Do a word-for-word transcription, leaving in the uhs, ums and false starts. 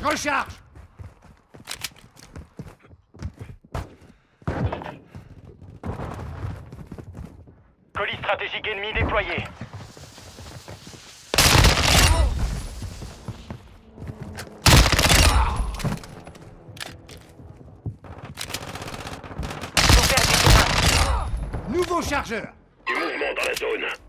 recharge. Colis stratégique ennemi déployé. Nouveau chargeur. Du mouvement dans la zone.